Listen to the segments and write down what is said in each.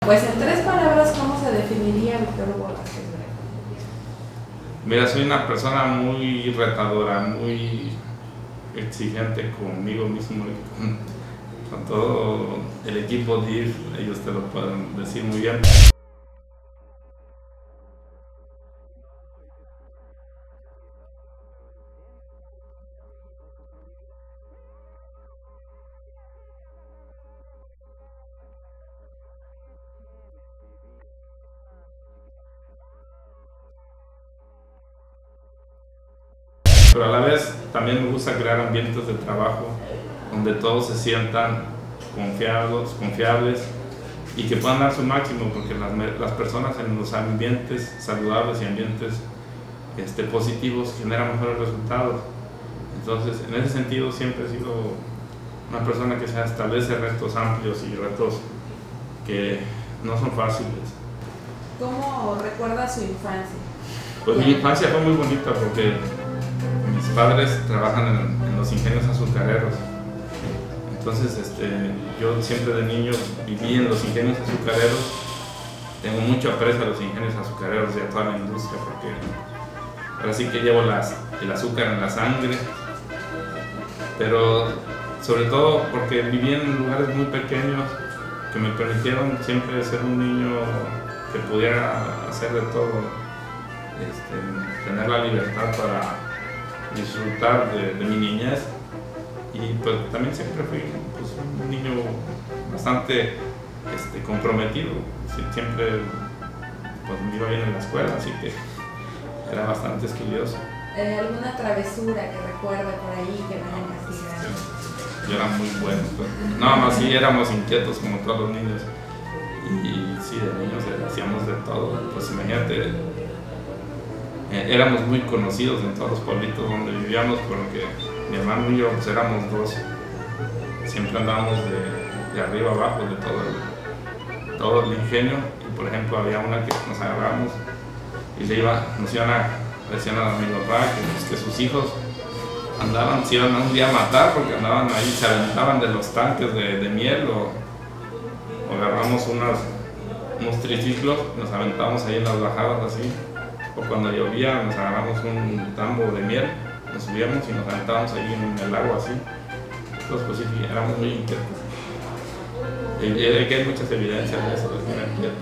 Pues en 3 palabras, ¿cómo se definiría Víctor Hugo Vázquez Bravo? Mira, soy una persona muy retadora, muy exigente conmigo mismo y con todo el equipo DIF, ellos te lo pueden decir muy bien. Pero a la vez también me gusta crear ambientes de trabajo donde todos se sientan confiables y que puedan dar su máximo, porque las personas en los ambientes saludables y ambientes positivos generan mejores resultados. Entonces, en ese sentido siempre he sido una persona que se establece retos amplios y retos que no son fáciles. ¿Cómo recuerda su infancia? Pues mi infancia fue muy bonita porque mis padres trabajan en los ingenios azucareros. Entonces, yo siempre de niño viví en los ingenios azucareros. Tengo mucho aprecio a los ingenios azucareros y a toda la industria porque ahora sí que llevo el azúcar en la sangre, pero sobre todo porque viví en lugares muy pequeños que me permitieron siempre ser un niño que pudiera hacer de todo, tener la libertad para disfrutar de mi niñez, y pues también siempre fui pues, un niño bastante comprometido, siempre pues, me iba bien en la escuela, así que era bastante estudioso. ¿Alguna travesura que recuerde por ahí que me hayan castigado? Sí, yo era muy bueno, pues, no, más sí éramos inquietos como todos los niños, y sí, de niños hacíamos de todo, pues imagínate. Éramos muy conocidos en todos los pueblitos donde vivíamos porque mi hermano y yo pues, éramos dos. Siempre andábamos de arriba abajo de todo el ingenio, y por ejemplo había una que nos agarramos y nos iban a decían a mi papá que sus hijos se iban un día a matar porque andaban ahí, se aventaban de los tanques de miel o agarramos unos triciclos, nos aventábamos ahí en las bajadas así. O cuando llovía nos agarramos un tambo de miel, nos subíamos y nos aventábamos ahí en el agua así. Entonces pues sí, éramos muy inquietos. Y hay muchas evidencias de eso, de que era inquieto.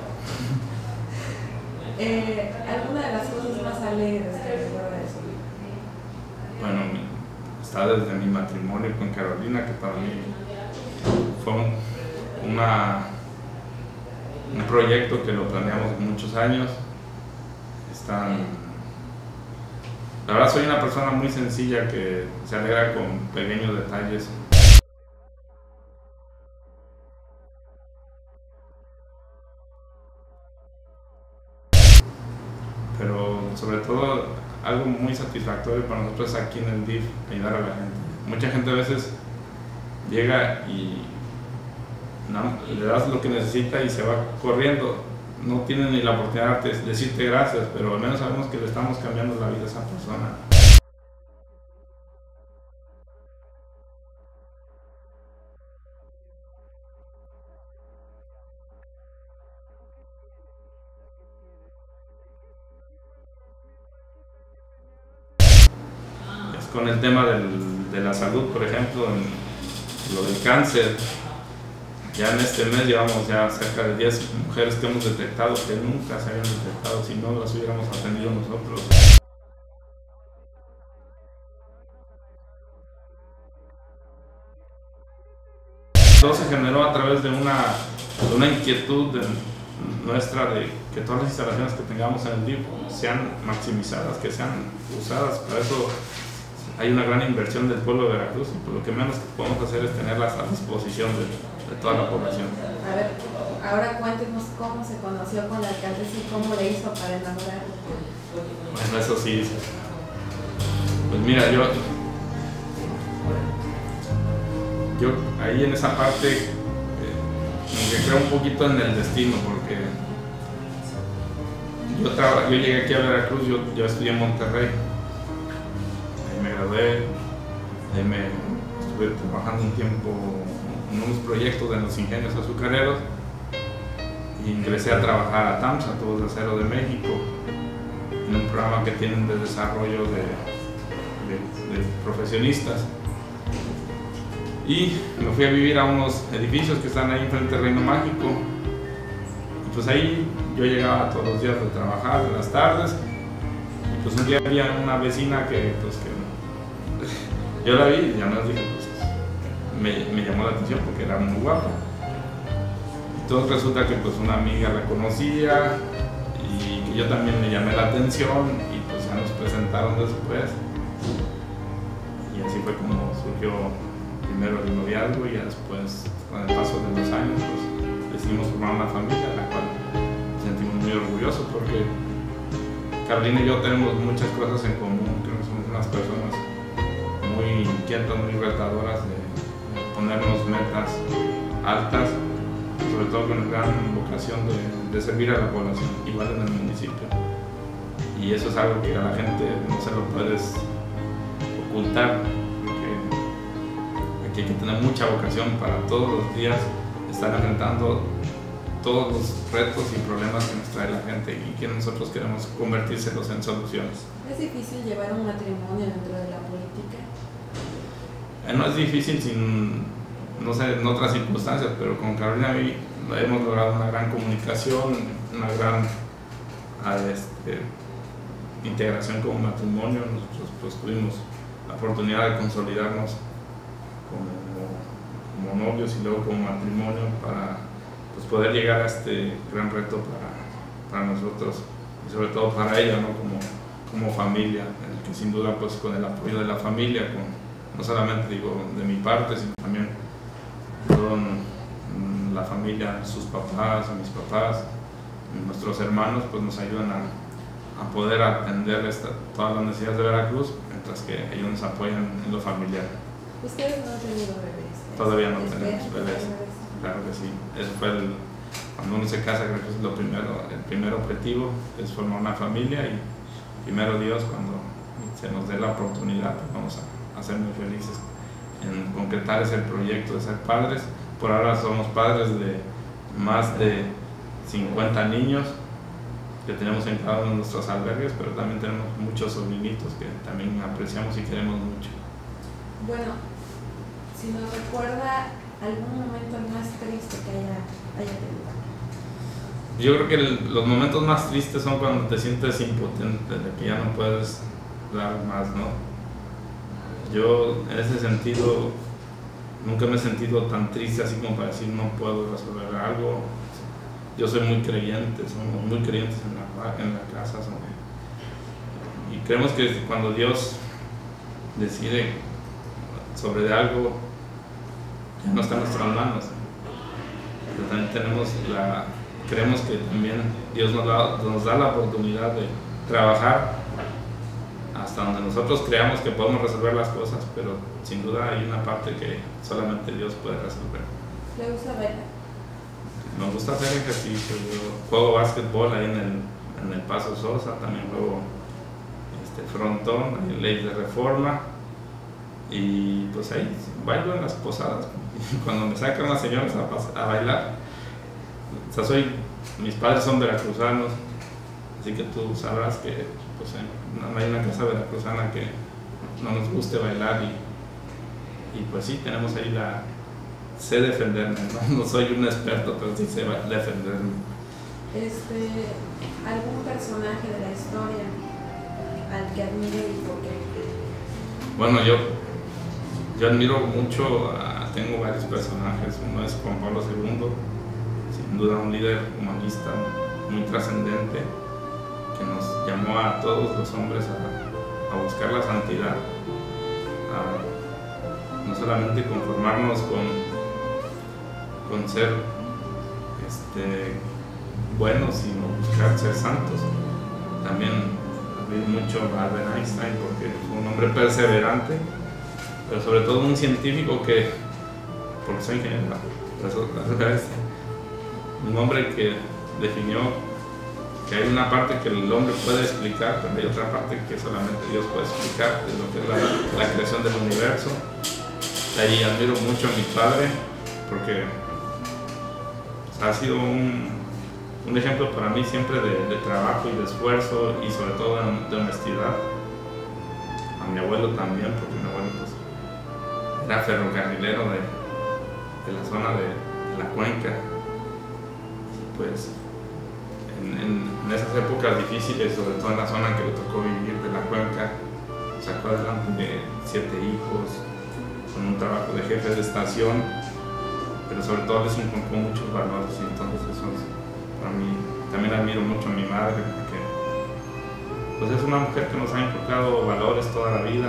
¿Alguna de las cosas más alegres que recuerda de eso? Bueno, está desde mi matrimonio con Carolina, que para mí fue un proyecto que lo planeamos muchos años. La verdad soy una persona muy sencilla que se alegra con pequeños detalles. Pero sobre todo algo muy satisfactorio para nosotros aquí en el DIF, ayudar a la gente. Mucha gente a veces llega y le das lo que necesita y se va corriendo. No tienen ni la oportunidad de decirte gracias, pero al menos sabemos que le estamos cambiando la vida a esa persona. Es con el tema de la salud, por ejemplo, en lo del cáncer. Ya en este mes llevamos ya cerca de 10 mujeres que hemos detectado que nunca se habían detectado si no las hubiéramos atendido nosotros. Todo se generó a través de una inquietud nuestra de que todas las instalaciones que tengamos en el DIF sean maximizadas, que sean usadas. Para eso hay una gran inversión del pueblo de Veracruz y pues lo que menos que podemos hacer es tenerlas a disposición de toda la población. A ver, ahora cuéntenos cómo se conoció con la alcaldesa y cómo le hizo para enamorarla. Bueno, eso sí. Pues mira, yo ahí en esa parte me creo un poquito en el destino porque yo llegué aquí a Veracruz, yo estudié en Monterrey. Ahí me gradué, ahí estuve trabajando un tiempo en unos proyectos de los ingenios azucareros y ingresé a trabajar a TAMSA, Tubos de Acero de México, en un programa que tienen de desarrollo de profesionistas. Y me fui a vivir a unos edificios que están ahí enfrente del Reino Mágico. Y pues ahí yo llegaba todos los días de trabajar, en las tardes. Y pues un día había una vecina que yo la vi y ya nos dije, pues me llamó la atención porque era muy guapa. Entonces resulta que pues una amiga la conocía y que yo también me llamé la atención y pues ya nos presentaron después. Y así fue como surgió primero el noviazgo y ya después, con el paso de los años, pues decidimos formar una familia, de la cual nos sentimos muy orgullosos porque Carolina y yo tenemos muchas cosas en común. Creo que somos unas personas muy inquietas, muy retadoras de ponernos metas altas, sobre todo con la gran vocación de servir a la población, igual en el municipio. Y eso es algo que a la gente no se lo puedes ocultar, porque aquí hay que tener mucha vocación para todos los días estar enfrentando todos los retos y problemas que nos trae la gente y que nosotros queremos convertírselos en soluciones. ¿Es difícil llevar un matrimonio dentro de la política? No es difícil sin, no sé, en otras circunstancias, pero con Carolina hemos logrado una gran comunicación, una gran integración como matrimonio. Nosotros pues tuvimos la oportunidad de consolidarnos como novios y luego como matrimonio para pues, poder llegar a este gran reto para nosotros y sobre todo para ella, ¿no? como familia, en el que sin duda pues con el apoyo de la familia, no solamente digo de mi parte, sino también con la familia, sus papás, mis papás, nuestros hermanos, pues nos ayudan a poder atender todas las necesidades de Veracruz, mientras que ellos nos apoyan en lo familiar. ¿Ustedes no han tenido bebés? Todavía no tenemos bebés, claro que sí. Eso fue cuando uno se casa, creo que es lo primero, el primer objetivo es formar una familia y primero Dios, cuando se nos dé la oportunidad, pues vamos a ser muy felices en concretar ese proyecto de ser padres. Por ahora somos padres de más de 50 niños que tenemos en cada uno de nuestros albergues, pero también tenemos muchos sobrinitos que también apreciamos y queremos mucho. Bueno, si nos recuerda algún momento más triste que haya tenido. Yo creo que los momentos más tristes son cuando te sientes impotente, de que ya no puedes dar más, ¿no? Yo en ese sentido nunca me he sentido tan triste así como para decir no puedo resolver algo. Yo soy muy creyente, somos muy creyentes en la casa. Y creemos que cuando Dios decide sobre algo, ya no está en nuestras manos. Pero también creemos que también Dios nos da la oportunidad de trabajar hasta donde nosotros creamos que podemos resolver las cosas, pero sin duda hay una parte que solamente Dios puede resolver. ¿Le gusta bailar? Me gusta hacer ejercicio, yo juego básquetbol ahí en el Paso Sosa, también juego frontón, en ley de reforma, y pues ahí bailo en las posadas. Cuando me sacan las señoras a bailar, o sea, mis padres son veracruzanos, así que tú sabrás que pues, no hay una casa veracruzana que no nos guste bailar y pues sí, tenemos ahí sé defenderme, no soy un experto, pero sí sé defenderme. ¿Algún personaje de la historia al que admire y por qué? Bueno, yo admiro mucho, tengo varios personajes. Uno es Juan Pablo II, sin duda un líder humanista muy trascendente, que nos llamó a todos los hombres a buscar la santidad, a no solamente conformarnos con ser buenos, sino buscar ser santos. También admiro mucho a Albert Einstein porque fue un hombre perseverante, pero sobre todo un científico porque soy ingeniero, un hombre que definió que hay una parte que el hombre puede explicar, pero hay otra parte que solamente Dios puede explicar, de lo que es la creación del universo. Ahí admiro mucho a mi padre porque ha sido un un ejemplo para mí siempre de trabajo y de esfuerzo y sobre todo de honestidad. A mi abuelo también, porque mi abuelo pues, era ferrocarrilero de la zona de la Cuenca. Pues en esas épocas difíciles, sobre todo en la zona que le tocó vivir de la Cuenca, sacó adelante 7 hijos, con un trabajo de jefe de estación, pero sobre todo les inculcó muchos valores, y entonces eso es, para mí, también admiro mucho a mi madre, porque pues es una mujer que nos ha inculcado valores toda la vida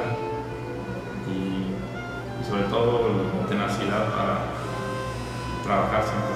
y sobre todo tenacidad para trabajar siempre.